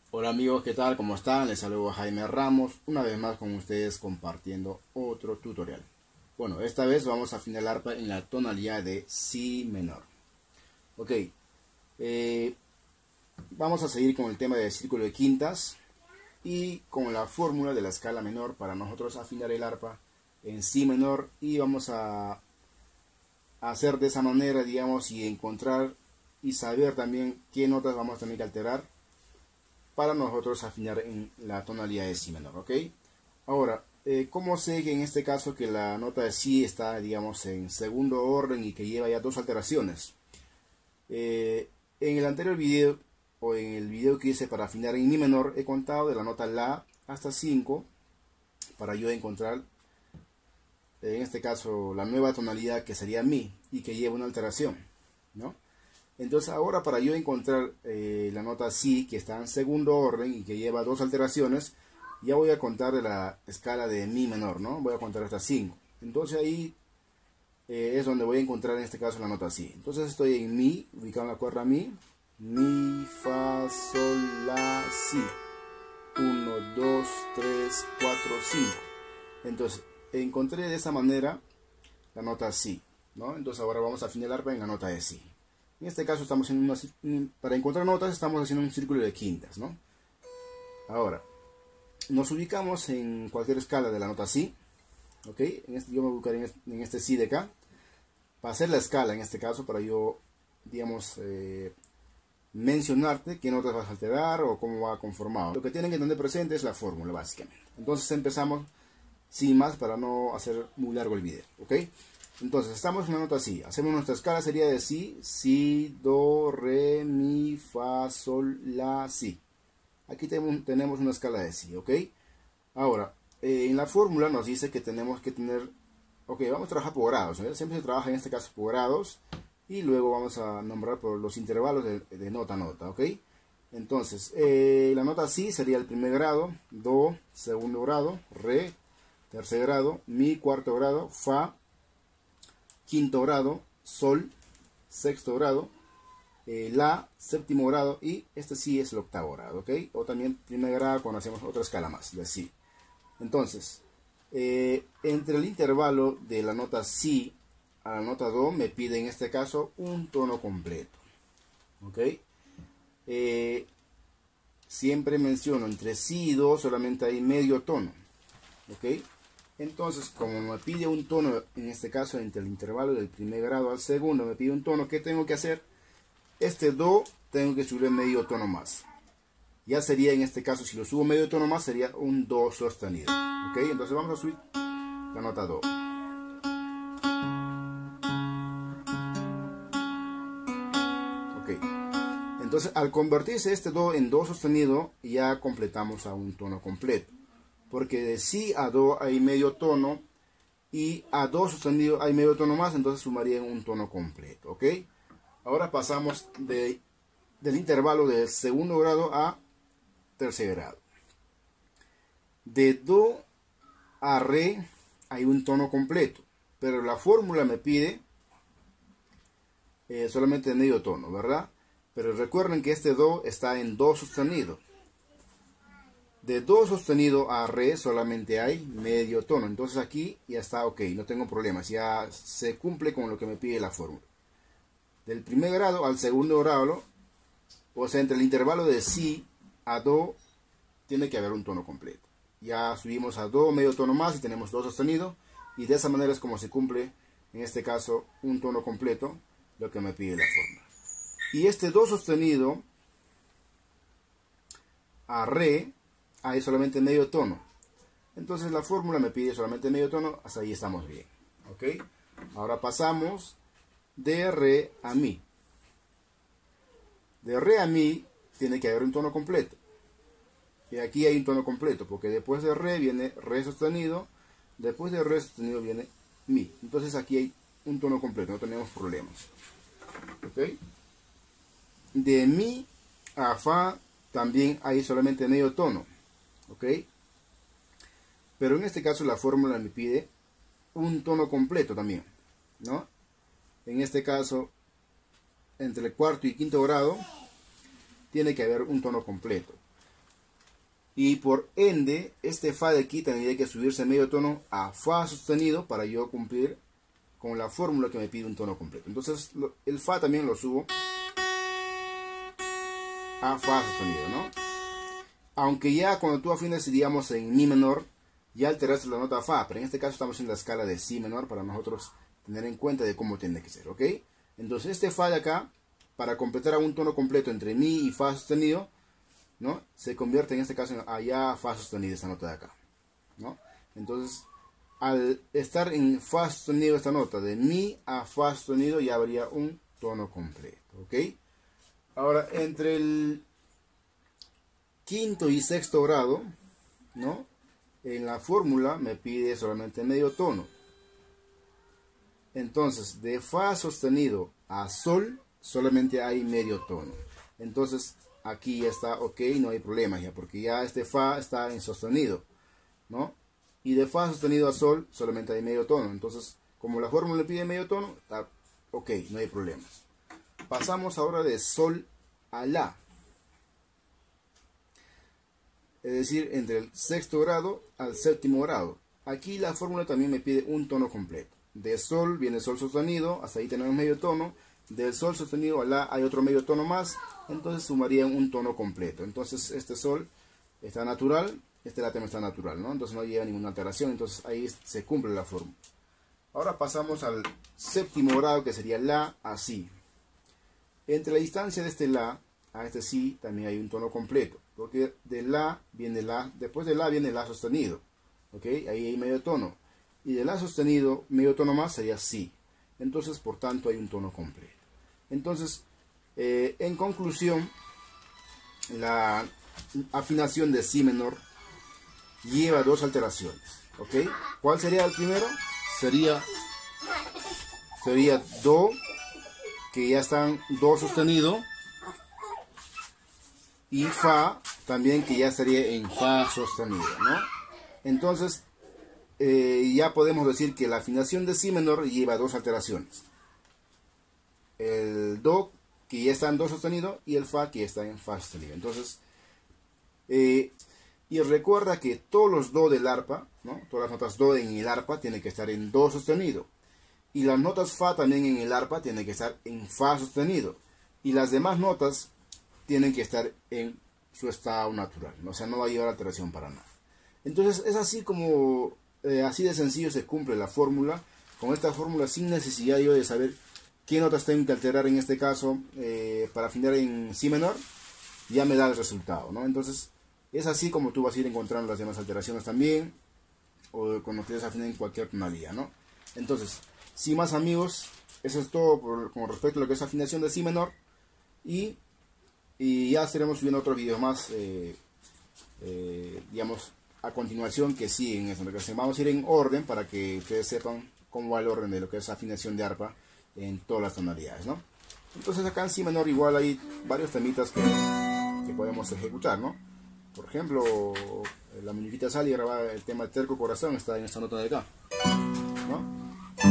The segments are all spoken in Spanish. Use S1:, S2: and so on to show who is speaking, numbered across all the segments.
S1: Hola amigos, ¿qué tal? ¿Cómo están? Les saludo a Jaime Ramos, una vez más con ustedes compartiendo otro tutorial. Bueno, esta vez vamos a afinar el arpa en la tonalidad de Si menor. Ok, eh, vamos a seguir con el tema del círculo de quintas y con la fórmula de la escala menor para nosotros afinar el arpa en Si menor, y vamos a hacer de esa manera, digamos, y encontrar y saber también qué notas vamos a tener que alterar para nosotros afinar en la tonalidad de Si menor, ¿ok? Ahora, ¿cómo sé que en este caso que la nota de Si está, digamos, en segundo orden y que lleva ya dos alteraciones? En el anterior video, o en el video que hice para afinar en Mi menor, he contado de la nota La hasta 5 para yo encontrar, en este caso, la nueva tonalidad que sería Mi y que lleva una alteración, ¿no? Entonces ahora, para yo encontrar la nota Si, que está en segundo orden y que lleva dos alteraciones, ya voy a contar de la escala de Mi menor, ¿no? Voy a contar hasta 5. Entonces ahí es donde voy a encontrar en este caso la nota Si. Entonces estoy en Mi, ubicado en la cuerda Mi, Fa, Sol, La, Si. 1, 2, 3, 4, 5. Entonces encontré de esa manera la nota Si, ¿no? Entonces ahora vamos a afinar el arpa en la nota de Si. En este caso estamos en para encontrar notas estamos haciendo un círculo de quintas, ¿no? Ahora, nos ubicamos en cualquier escala de la nota Si, ¿ok? Yo me ubicaré en este Si de acá, para hacer la escala en este caso, para yo, digamos, mencionarte qué notas vas a alterar o cómo va conformado. Lo que tienen que tener presente es la fórmula, básicamente. Entonces empezamos sin más para no hacer muy largo el video, ¿ok? Entonces estamos en una nota Si, hacemos nuestra escala, sería de Si, Do, Re, Mi, Fa, Sol, La, Si. Aquí tenemos una escala de Si, ¿ok? Ahora, en la fórmula nos dice que tenemos que tener, ok, vamos a trabajar por grados, ¿eh? Siempre se trabaja en este caso por grados, y luego vamos a nombrar por los intervalos de nota a nota, ¿ok? Entonces, la nota Si sería el primer grado, Do, segundo grado, Re, tercer grado, Mi, cuarto grado, Fa, quinto grado, Sol, sexto grado, La, séptimo grado, y este Si es el octavo grado, ¿ok? O también primer grado cuando hacemos otra escala más de Si. Entonces, entre el intervalo de la nota Si a la nota Do me pide en este caso un tono completo, ¿ok? Siempre menciono, entre Si y Do solamente hay medio tono, ¿ok? Entonces, como me pide un tono, en este caso entre el intervalo del primer grado al segundo, me pide un tono, ¿qué tengo que hacer? Este Do tengo que subir medio tono más. Ya sería, en este caso, si lo subo medio tono más, sería un Do sostenido. ¿Ok? Entonces vamos a subir la nota Do. Ok. Entonces, al convertirse este Do en Do sostenido, ya completamos a un tono completo. Porque de Si a Do hay medio tono y a Do sostenido hay medio tono más, entonces sumaría en un tono completo, ¿ok? Ahora pasamos del intervalo de segundo grado a tercer grado. De Do a Re hay un tono completo, pero la fórmula me pide solamente medio tono, ¿verdad? Pero recuerden que este Do está en Do sostenido. De Do sostenido a Re solamente hay medio tono. Entonces aquí ya está ok, no tengo problemas. Ya se cumple con lo que me pide la fórmula. Del primer grado al segundo grado, o sea, entre el intervalo de Si a Do, tiene que haber un tono completo. Ya subimos a Do medio tono más y tenemos Do sostenido. Y de esa manera es como se cumple, en este caso, un tono completo, lo que me pide la fórmula. Y este Do sostenido a Re hay solamente medio tono. Entonces la fórmula me pide solamente medio tono, hasta ahí estamos bien. ¿Ok? Ahora pasamos de Re a Mi. De Re a Mi tiene que haber un tono completo. Y aquí hay un tono completo, porque después de Re viene Re sostenido, después de Re sostenido viene Mi. Entonces aquí hay un tono completo, no tenemos problemas. ¿Ok? De Mi a Fa también hay solamente medio tono. ¿Ok? Pero en este caso la fórmula me pide un tono completo también, ¿no? En este caso, entre el cuarto y quinto grado, tiene que haber un tono completo. Y por ende, este fa de aquí tendría que subirse medio tono a fa sostenido para yo cumplir con la fórmula que me pide un tono completo. Entonces el fa también lo subo a fa sostenido, ¿no? Aunque ya cuando tú afines, digamos, en mi menor, ya alteraste la nota fa, pero en este caso estamos en la escala de si menor para nosotros tener en cuenta de cómo tiene que ser, ¿ok? Entonces este fa de acá, para completar a un tono completo entre mi y fa sostenido, ¿no? Se convierte en este caso en allá fa sostenido, esta nota de acá, ¿no? Entonces, al estar en fa sostenido esta nota, de mi a fa sostenido, ya habría un tono completo, ¿ok? Ahora, entre el quinto y sexto grado, ¿no? En la fórmula me pide solamente medio tono. Entonces, de fa sostenido a sol, solamente hay medio tono. Entonces, aquí ya está ok, no hay problema ya, porque ya este fa está en sostenido, ¿no? Y de fa sostenido a sol, solamente hay medio tono. Entonces, como la fórmula le pide medio tono, está ok, no hay problemas. Pasamos ahora de sol a la. Es decir, entre el sexto grado al séptimo grado. Aquí la fórmula también me pide un tono completo. De sol viene sol sostenido, hasta ahí tenemos medio tono. Del sol sostenido a la hay otro medio tono más, entonces sumarían un tono completo. Entonces este sol está natural, este la también está natural, ¿no? Entonces no lleva ninguna alteración, entonces ahí se cumple la fórmula. Ahora pasamos al séptimo grado, que sería la a si. Entre la distancia de este la a este si también hay un tono completo, porque de la viene la, después de la viene la sostenido, ¿ok? Ahí hay medio tono, y de la sostenido medio tono más sería si. Entonces por tanto hay un tono completo. Entonces en conclusión, la afinación de si menor lleva dos alteraciones, ¿ok? ¿Cuál sería el primero? Sería do, que ya están do sostenido, y fa también, que ya estaría en fa sostenido, ¿no? Entonces ya podemos decir que la afinación de si menor lleva dos alteraciones: el do, que ya está en do sostenido, y el fa, que ya está en fa sostenido. Entonces y recuerda que todos los do del arpa, ¿no? Todas las notas do en el arpa tienen que estar en do sostenido, y las notas fa también en el arpa tienen que estar en fa sostenido, y las demás notas tienen que estar en su estado natural, ¿no? O sea, no va a llevar alteración para nada. Entonces es así como así de sencillo se cumple la fórmula. Con esta fórmula, sin necesidad yo de saber qué notas tengo que alterar en este caso para afinar en si menor, ya me da el resultado, ¿no? Entonces es así como tú vas a ir encontrando las demás alteraciones también, o cuando quieres afinar en cualquier tonalidad, ¿no? Entonces, sin más amigos, eso es todo con respecto a lo que es afinación de si menor, y ya estaremos subiendo otros videos más, digamos, a continuación, que siguen eso. Vamos a ir en orden para que ustedes sepan cómo va el orden de lo que es afinación de arpa en todas las tonalidades, ¿no? Entonces acá en si menor igual hay varios temitas que podemos ejecutar, ¿no? Por ejemplo, la muñequita Sally grababa el tema Terco Corazón, está en esta nota de acá, ¿no?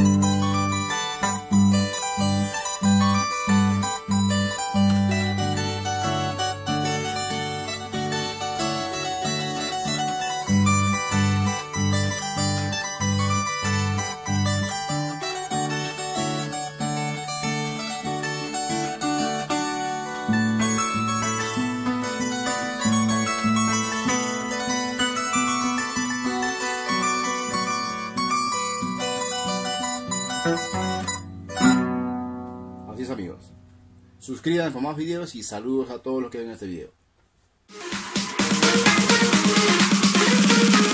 S1: Así es amigos, suscríbanse para más videos y saludos a todos los que ven este video.